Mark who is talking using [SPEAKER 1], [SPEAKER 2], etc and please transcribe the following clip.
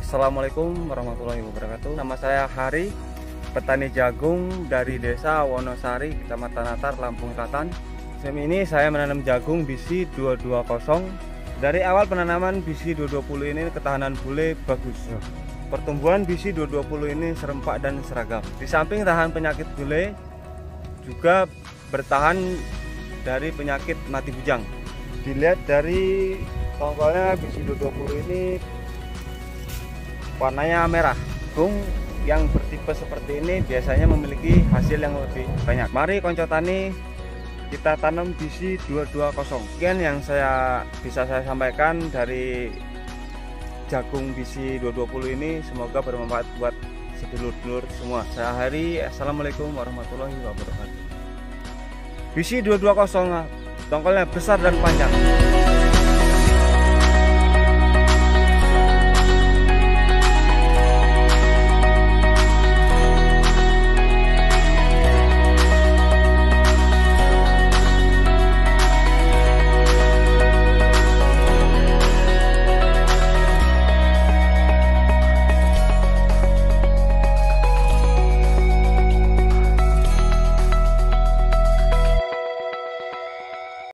[SPEAKER 1] Assalamualaikum warahmatullahi wabarakatuh. Nama saya Hari, petani jagung dari Desa Wonosari, Kecamatan Natar, Lampung Selatan. Musim ini saya menanam jagung BC 220. Dari awal penanaman BC 220 ini ketahanan bule bagus. Pertumbuhan BC 220 ini serempak dan seragam. Di samping tahan penyakit bule, juga bertahan dari penyakit mati bujang. Dilihat dari tongkolnya BC 220 ini warnanya merah. Jagung yang bertipe seperti ini biasanya memiliki hasil yang lebih banyak. Mari konco tani kita tanam BC 220. Sekian yang bisa saya sampaikan dari jagung BC 220 ini. Semoga bermanfaat buat sedulur-dulur semua. Saya Hari, assalamualaikum warahmatullahi wabarakatuh. BC 220 tongkolnya besar dan panjang.